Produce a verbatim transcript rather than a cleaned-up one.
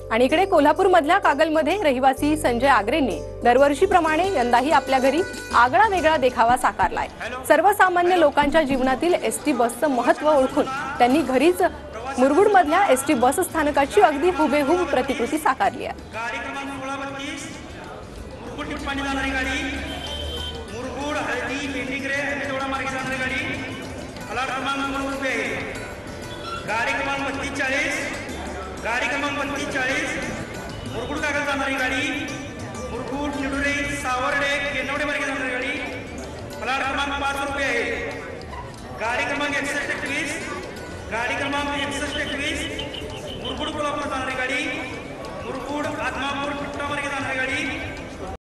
आणि इकडे कोल्हापूरमधल्या कागलमध्ये रहिवासी संजय आगरेंनी दरवर्षीप्रमाणे यंदाही आपल्या घरी आगळा वेगळा देखावा साकारलाय। सर्वसामान्य लोकांच्या जीवनातील एसटी बसचं महत्त्व ओळखून त्यांनी घरीच मुरगुडमधल्या एसटी बस स्थानकाची अगदी हुबेहूब प्रतिकृती साकारली आहे। गाडी क्रमांक सोळा बत्तीस मुरगुड टिप्पाणी जाणारी गाडी, मुरगुड हळदी पेंडिग्रे हळदीतोडा मार्गे जाणारी गाडी, प्लॅट क्रमांक दोन रुपये आहे। गाडी क्रमांक बत्तीस चाळीस गाडी क्रमांक बत्तीस चाळीस मुरगुड कागल जाणारी गाडी, मुरगुड निडुरे सावर्डे केनवडे मार्गे जाणारी गाडी, प्लॅट क्रमांक पाच रुपये आहे। गाडी क्रमांक एकसष्ट एकवीस गाडी क्रमांक एकसष्ट एकवीस मुरगुड कोल्हापूर जाणारी गाडी, मुरगुड आत्मापूर पिट्टा मार्गे जाणारी गाडी,